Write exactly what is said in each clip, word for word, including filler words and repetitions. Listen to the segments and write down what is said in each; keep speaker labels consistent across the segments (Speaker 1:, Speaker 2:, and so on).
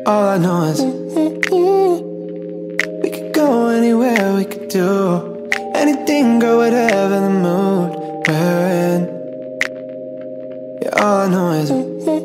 Speaker 1: All I know is we could go anywhere, we could do anything, girl, whatever the mood we're in. Yeah, all I know is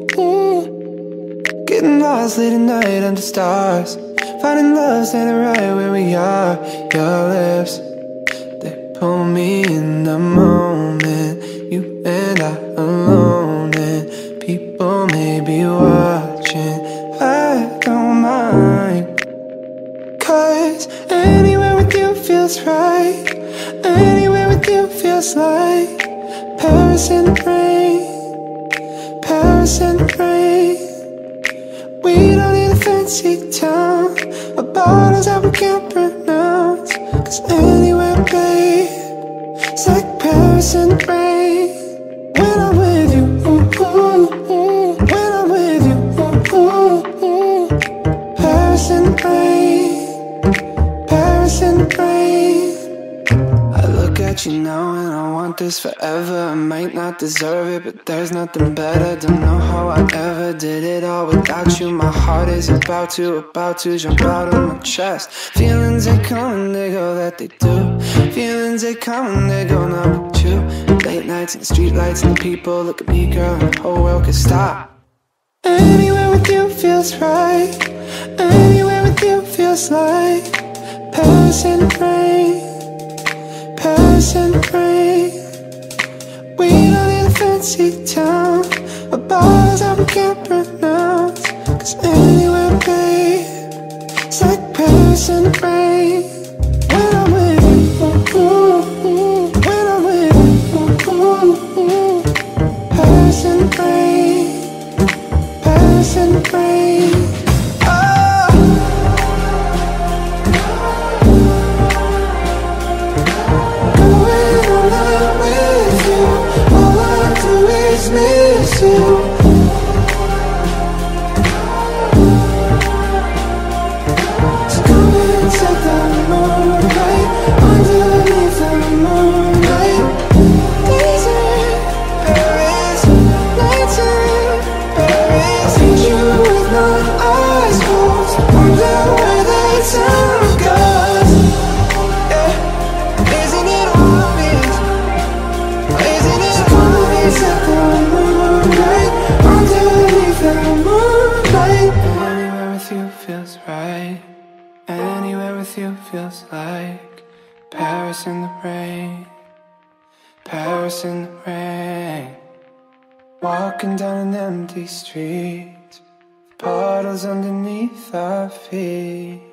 Speaker 1: getting lost late at night under stars, finding love standing right where we are. Your lips, they pull me in the moment, you and I alone, and people may be watching. I don't mind, 'cause anywhere with you feels right. Anywhere with you feels like Paris in the rain, Paris in the rain. We don't need a fancy town or bottles that we can't pronounce, 'cause anywhere, babe, it's like Paris in the rain. When I'm with you, ooh, ooh, ooh. When I'm with you, ooh, ooh, ooh. Paris in the rain, Paris in the rain. I look at you now and I want this forever. I might not deserve it, but there's nothing better. Don't know how I ever did it all without you. My heart is about to, about to jump out of my chest. Feelings, they come and they go, that they do. Feelings, they come and they go, not with you. Late nights and the street lights and the people. Look at me, girl, and the whole world could stop. Anywhere with you feels right. Anywhere with you feels like Paris in the rain, Paris in the rain. We don't need a fancy town or bottles that we can't pronounce, 'cause anywhere, babe, it's like Paris in the rain. When I'm with you, ooh, ooh, ooh. When I'm with you, ooh, ooh, ooh. Paris in the rain, Paris in the rain. Miss you. So come and set the moonlight underneath the moonlight. Days in Paris, nights in Paris. Need you with my eyes closed, wonder where the time goes. Yeah, isn't it obvious? Isn't it obvious that the moonlight underneath the moonlight? Anywhere with you feels right. Anywhere with you feels like Paris in the rain, Paris in the rain. Walking down an empty street, puddles underneath our feet.